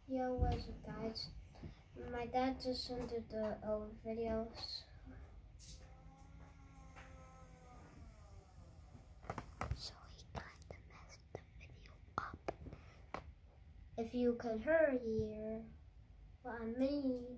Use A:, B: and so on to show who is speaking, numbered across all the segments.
A: Yo, what's up, guys? My dad just sent the videos, so he kind of messed the video up. If you could hear what I mean.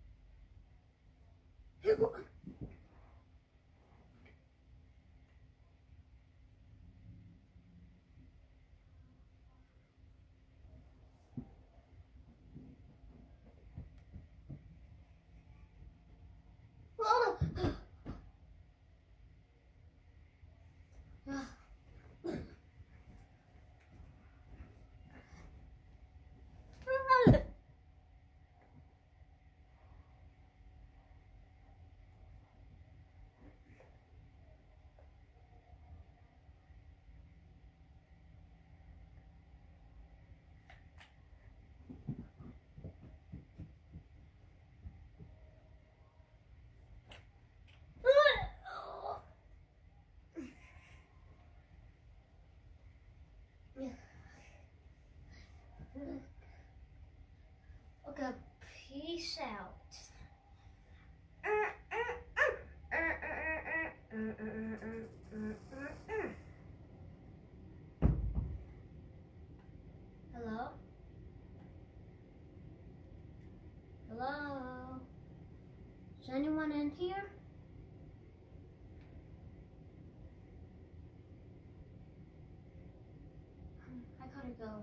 A: Okay, peace out. Hello? Hello? Is anyone in here? I gotta go.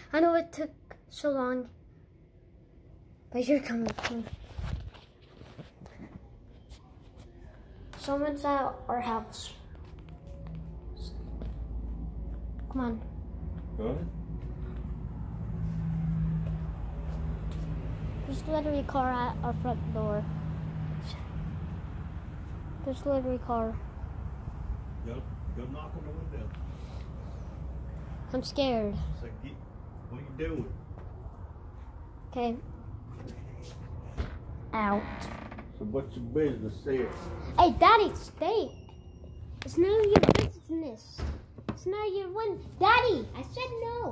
A: I know it took so long, but you're coming with me. Someone's at our house. Come on.
B: Go ahead.
A: There's literally a car at our front door. There's literally a car.
B: Go knock on the window.
A: I'm scared.
B: Say, what are you doing?
A: Okay. Out.
B: So what's your business here?
A: Hey, Daddy, stay. It's none of your business. It's not your one. Daddy, I said no.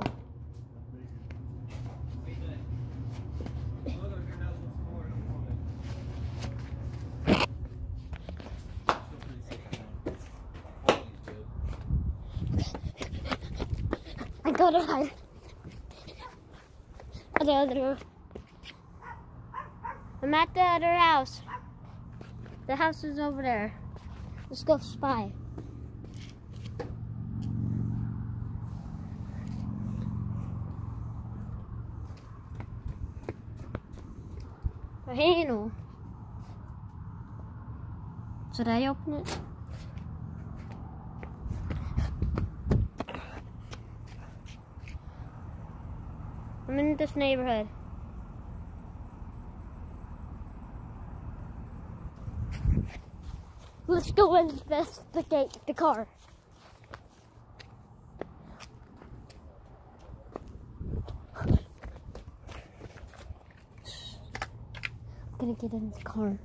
A: I go to hide. The other. I'm at the other house. The house is over there. Let's go spy. A handle. Should I open it? I'm in this neighborhood. Let's go investigate the car. I'm gonna get in the car.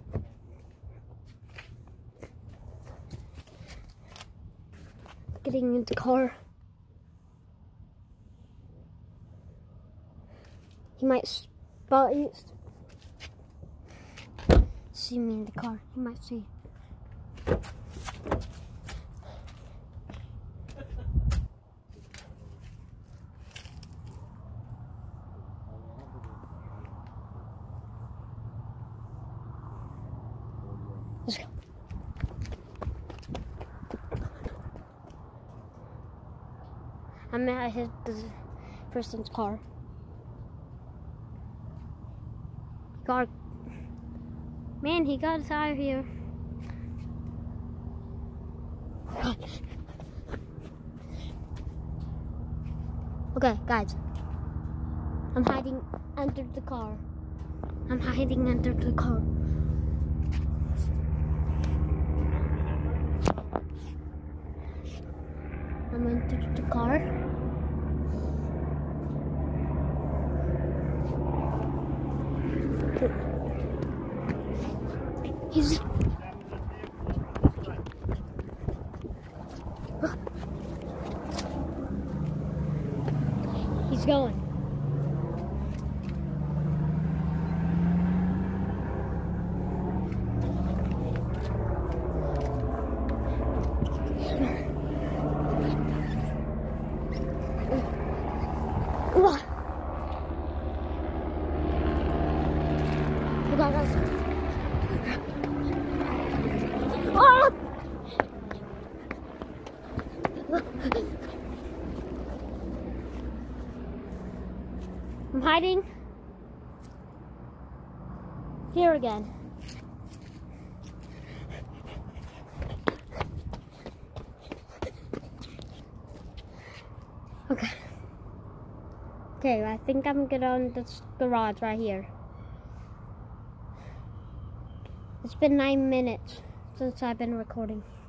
A: Getting into the car. He might spot you. See me in the car. He might see. Let's go. I'm at his person's car. Man, he got us out of here. Okay, guys. I'm hiding under the car. I'm hiding under the car. I'm under the car. He's going. I'm hiding here again. Okay, I think I'm good on this garage right here. It's been 9 minutes since I've been recording.